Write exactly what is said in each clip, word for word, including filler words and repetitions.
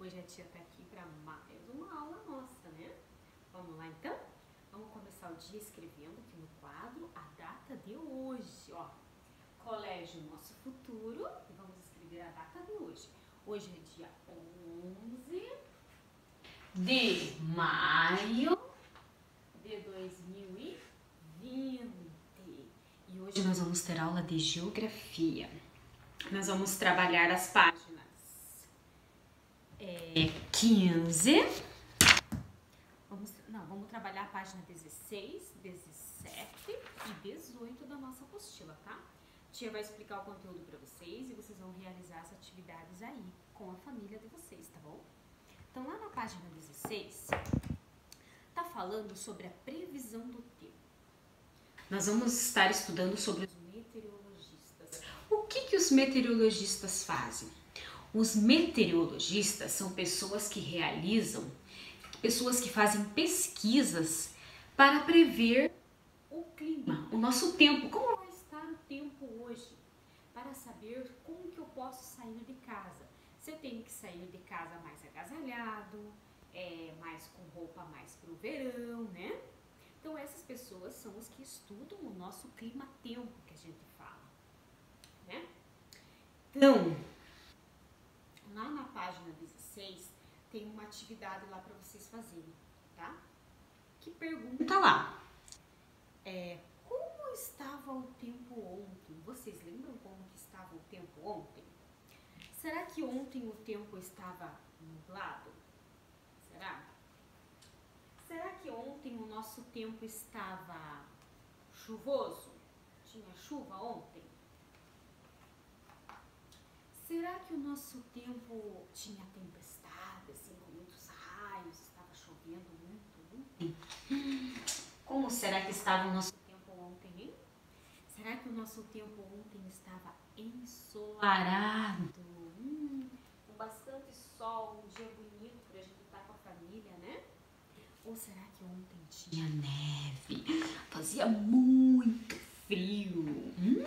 Hoje a tia tá aqui para mais uma aula nossa, né? Vamos lá então? Vamos começar o dia escrevendo aqui no quadro a data de hoje, ó. Colégio Nosso Futuro, e vamos escrever a data de hoje. Hoje é dia onze de maio de dois mil e vinte. E hoje nós vamos ter aula de geografia. Nós vamos trabalhar as páginas é, quinze. Vamos, não, vamos trabalhar a página dezesseis, dezessete e dezoito da nossa apostila, tá? A tia vai explicar o conteúdo para vocês e vocês vão realizar as atividades aí com a família de vocês, tá bom? Então, lá na página dezesseis, tá falando sobre a previsão do tempo. Nós vamos estar estudando sobre os meteorologistas. O que que os meteorologistas fazem? Os meteorologistas são pessoas que realizam, pessoas que fazem pesquisas para prever o clima, o nosso tempo. Como vai estar o tempo hoje? Para saber como que eu posso sair de casa. Se eu tenho que sair de casa mais agasalhado, é, mais com roupa mais para o verão, né? Então essas pessoas são os que estudam o nosso clima-tempo que a gente fala, né? Então, lá na página dezesseis tem uma atividade lá para vocês fazerem, tá? Que pergunta lá, é, como estava o tempo ontem? Vocês lembram como que estava o tempo ontem? Será que ontem o tempo estava nublado? Será? Será que ontem o nosso tempo estava chuvoso? Tinha chuva ontem? Será que o nosso tempo tinha tempestade, assim, com muitos raios, estava chovendo muito ontem? Como será que estava o nosso tempo ontem, hein? Será que o nosso tempo ontem estava ensolarado? Hum, com bastante sol, um dia bonito pra gente estar com a família, né? Ou será que ontem tinha neve? Fazia muito frio. Hum.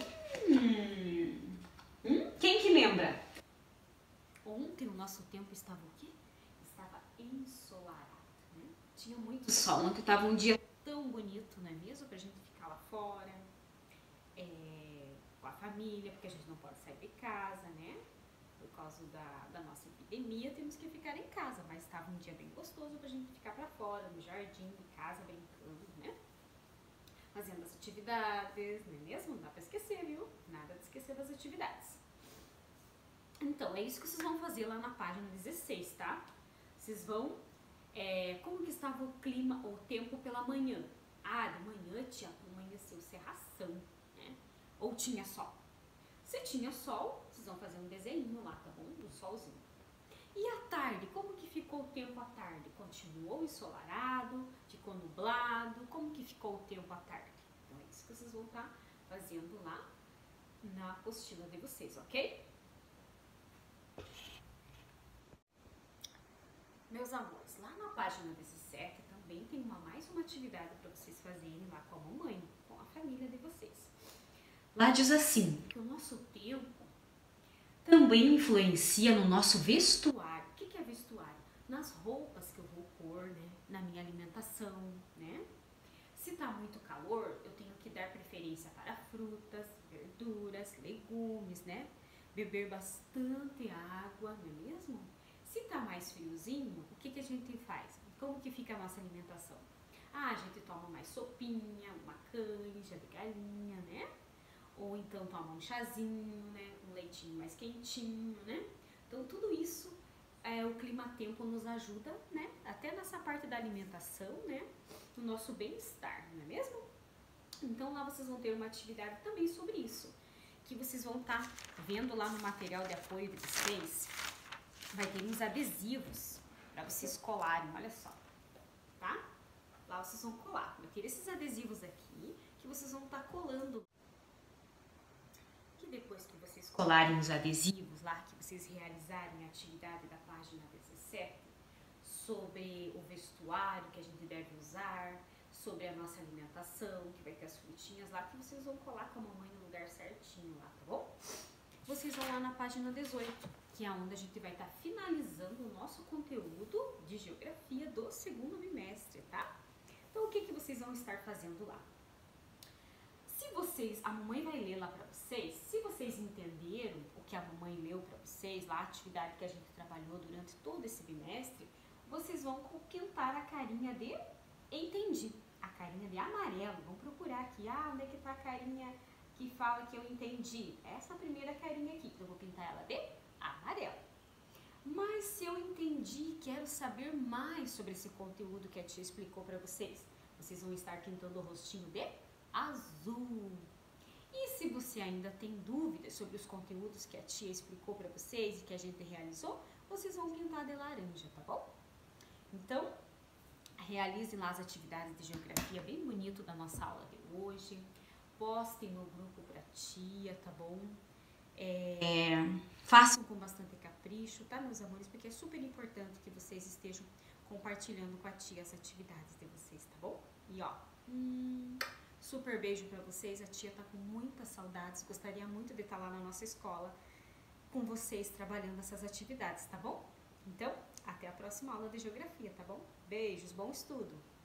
Hum? Quem que lembra? Ontem o nosso tempo estava o quê? Estava ensolarado, né? Tinha muito sol. Ontem estava um dia tão bonito, não é mesmo? Pra gente ficar lá fora, é, com a família, porque a gente não pode sair de casa, né? Por causa da, da nossa epidemia, temos que ficar em casa. Mas estava um dia bem gostoso pra gente ficar pra fora, no jardim, em casa, brincando, né? Fazendo as atividades, não é mesmo? Não dá pra esquecer, viu? Nada de esquecer das atividades. Então, é isso que vocês vão fazer lá na página dezesseis, tá? Vocês vão... É, como que estava o clima, o tempo pela manhã? Ah, de manhã tinha amanheceu cerração, né? Ou tinha sol? Se tinha sol, vocês vão fazer um desenho lá, tá bom? Do solzinho. E à tarde, como que ficou o tempo à tarde? Continuou ensolarado? Ficou nublado? Como que ficou o tempo à tarde? Então é isso que vocês vão estar fazendo lá na apostila de vocês, ok? Meus amores, lá na página dezessete também tem uma, mais uma atividade para vocês fazerem lá com a mamãe, com a família de vocês. Lá diz assim, que o nosso tempo também influencia no nosso vestuário. O que que é vestuário? Nas roupas que eu vou pôr, né? Na minha alimentação, né? Se tá muito calor, eu tenho que dar preferência para frutas, verduras, legumes, né? Beber bastante água, não é mesmo? Se tá mais friozinho, o que que a gente faz? Como que fica a nossa alimentação? Ah, a gente toma mais sopinha, uma canja de galinha, né? Ou então toma um chazinho, né? Um leitinho mais quentinho, né? Então tudo isso, é, o clima-tempo nos ajuda, né? Até nessa parte da alimentação, né? No nosso bem-estar, não é mesmo? Então lá vocês vão ter uma atividade também sobre isso, que vocês vão estar tá vendo lá no material de apoio de vocês. Vai ter uns adesivos para vocês colarem, olha só, tá? Lá vocês vão colar. Vai ter esses adesivos aqui que vocês vão estar tá colando. Que depois que vocês colarem os adesivos lá, que vocês realizarem a atividade da página dezessete, sobre o vestuário que a gente deve usar, sobre a nossa alimentação, que vai ter as frutinhas lá, que vocês vão colar com a mamãe no lugar certinho lá, tá bom? Vocês vão lá na página dezoito. que é onde a gente vai estar finalizando o nosso conteúdo de geografia do segundo bimestre, tá? Então, o que que vocês vão estar fazendo lá? Se vocês, a mamãe vai ler lá pra vocês, se vocês entenderam o que a mamãe leu pra vocês, lá a atividade que a gente trabalhou durante todo esse bimestre, vocês vão pintar a carinha de entendi, a carinha de amarelo. Vamos procurar aqui, ah, onde é que tá a carinha que fala que eu entendi? Essa primeira carinha aqui, então eu vou pintar ela de amarelo. Mas se eu entendi e quero saber mais sobre esse conteúdo que a tia explicou pra vocês, vocês vão estar pintando o rostinho de azul. E se você ainda tem dúvidas sobre os conteúdos que a tia explicou para vocês e que a gente realizou, vocês vão pintar de laranja, tá bom? Então, realizem lá as atividades de geografia bem bonito da nossa aula de hoje. Postem no grupo pra tia, tá bom? É, façam com bastante capricho, tá, meus amores? Porque é super importante que vocês estejam compartilhando com a tia as atividades de vocês, tá bom? E ó, hum, super beijo pra vocês. A tia tá com muitas saudades. Gostaria muito de estar lá na nossa escola com vocês trabalhando essas atividades, tá bom? Então, até a próxima aula de geografia, tá bom? Beijos, bom estudo!